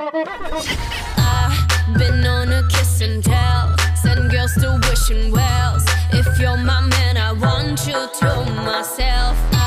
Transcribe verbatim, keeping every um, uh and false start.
I've been on a kiss and tell, send girls to wishing wells. If you're my man, I want you to myself.